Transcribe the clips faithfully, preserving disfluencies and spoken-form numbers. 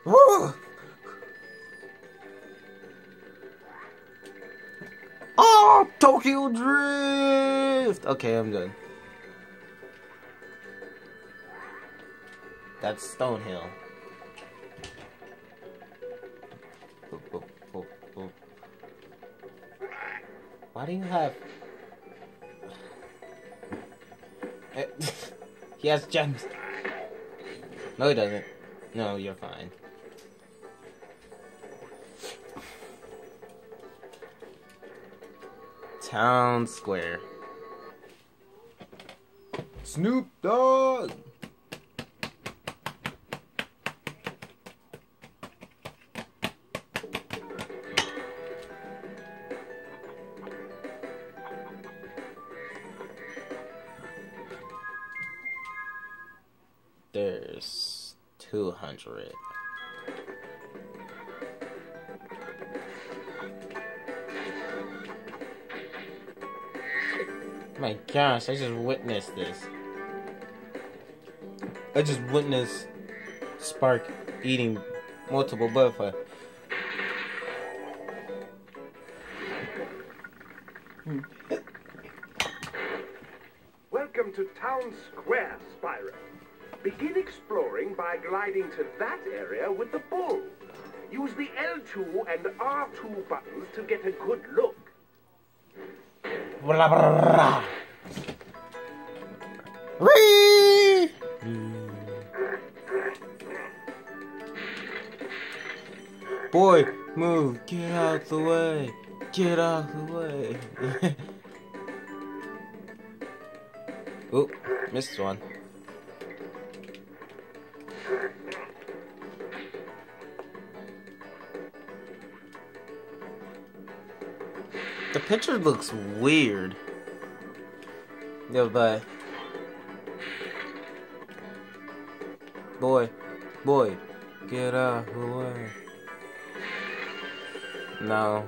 Oh, Tokyo Drift! Okay, I'm done. That's Stonehill. Boop, boop, boop, boop. Why do you have... He has gems. No, he doesn't. No, you're fine. Town Square. Snoop Dogg! There's two hundred. My gosh, I just witnessed this. I just witnessed Spark eating multiple butterflies. Welcome to Town Square, Spyro. Begin exploring by gliding to that area with the bull. Use the L two and R two buttons to get a good look. Blah, blah, blah. Whee! Boy, move, get out the way, get out the way. Oop, missed one. The picture looks weird. Yo, but boy, boy, get out of the way. No.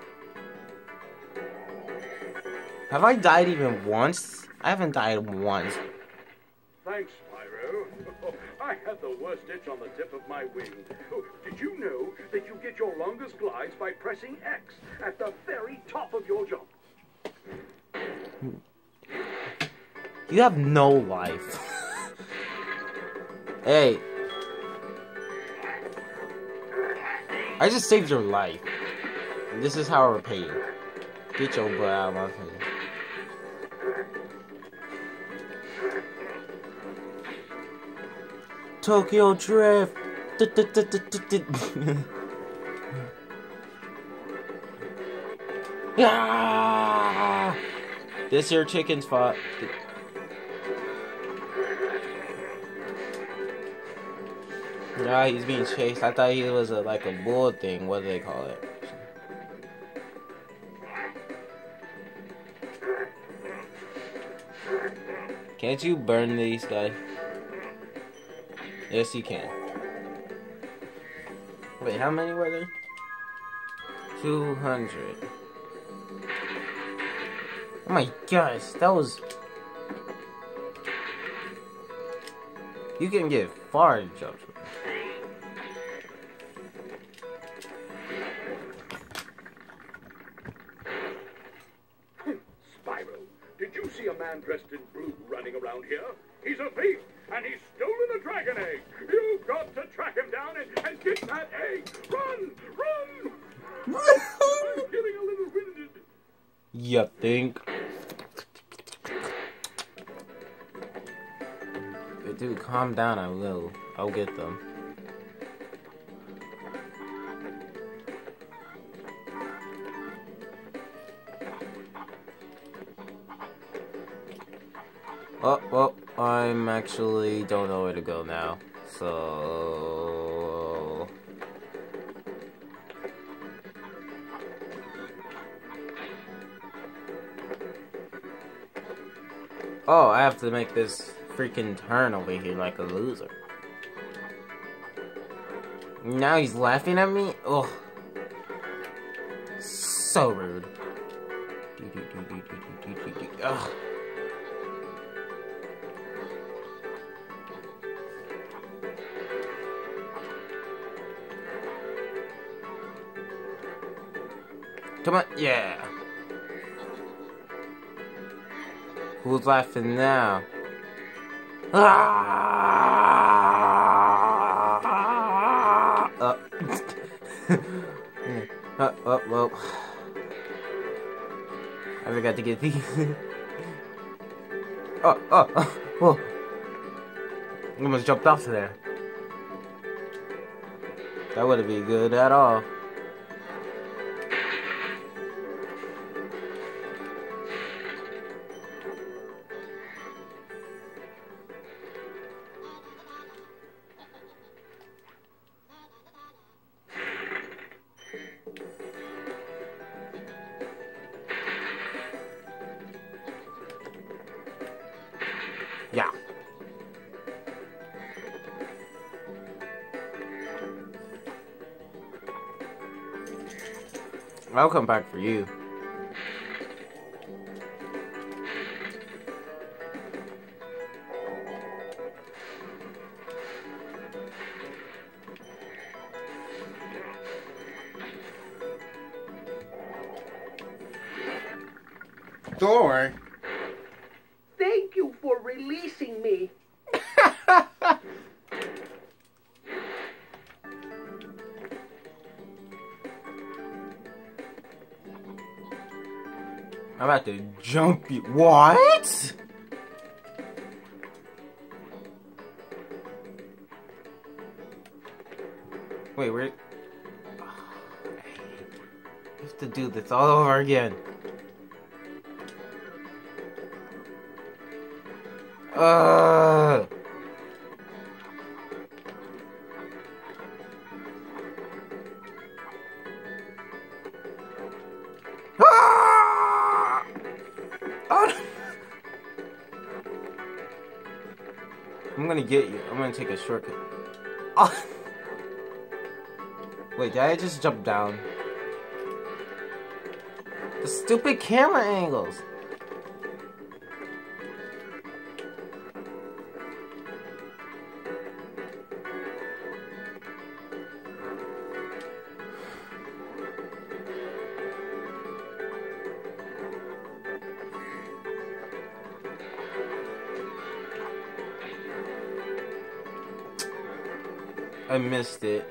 Have I died even once? I haven't died once. Thanks, Spyro. I had the worst itch on the tip of my wing. Oh, did you know that you get your longest glides by pressing X at the very top of your jump? You have no life. Hey. I just saved your life. This is how I repay you. Get your butt out of my face. Tokyo Drift. Ah! This your chicken spot. Nah, he's being chased. I thought he was a, like a bull thing. What do they call it? Can't you burn these guys? Yes, you can. Wait, how many were there? two hundred. Oh my gosh, that was... You can get far jumps. Spyro, did you see a man dressed in blue running around here? He's a thief, and he's stolen a dragon egg. You've got to track him down and, and get that egg. Run! Run! I'm getting a little winded. You think? Dude, calm down, I will. I'll get them. Oh, well, I'm actually don't know where to go now. So... Oh, I have to make this freaking turn over here like a loser. Now he's laughing at me? Ugh. So rude. Ugh. Come on, yeah. Who's laughing now? Ah! Uh. uh, oh, well. I forgot to get these. oh, oh, oh, oh. I almost jumped off there. That wouldn't be good at all. Yeah. I'll come back for you. Door. Thank you for releasing me. I'm about to jump you. What? Wait, where? You have to do this all over again. Uh. Ah! Oh. I'm gonna get you. I'm gonna take a shortcut. Oh. Wait, did I just jump down? The stupid camera angles. I missed it.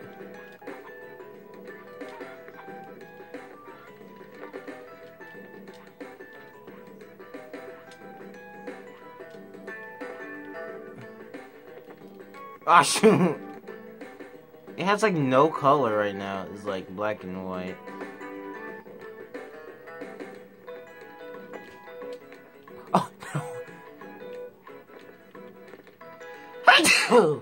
Ah, shoot. It has like no color right now. It's like black and white. Oh no.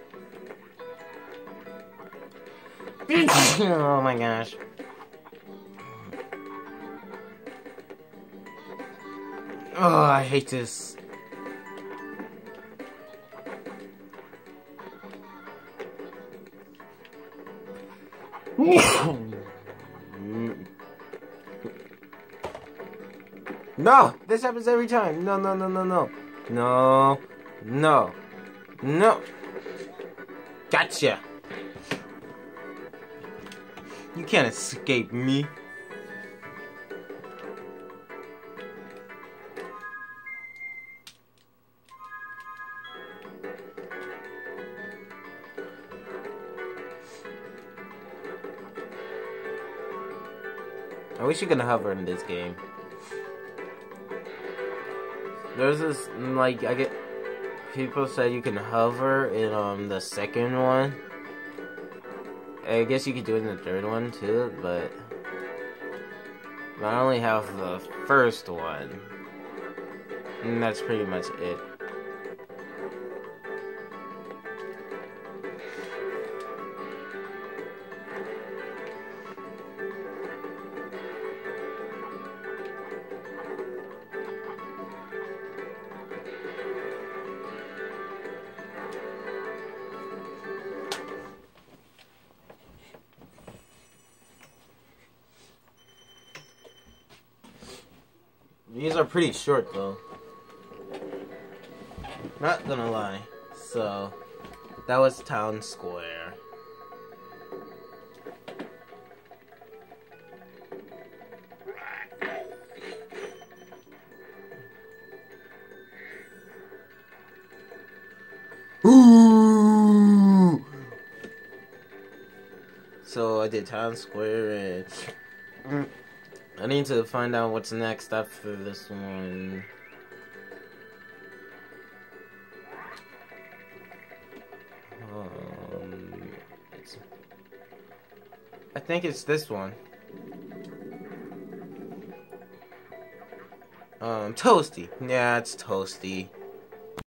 Oh my gosh. Oh, I hate this. No! This happens every time. No, no, no, no, no. No. No. No. Gotcha. You can't escape me. I wish you could hover in this game. There's this, like, I get people say you can hover in um the second one. I guess you could do it in the third one too, but I only have the first one, and that's pretty much it. These are pretty short though. Not gonna lie. So, that was Town Square. Ooh. So I did Town Square, and I need to find out what's next after this one. Um, it's, I think it's this one. Um, Toasty. Yeah, it's Toasty.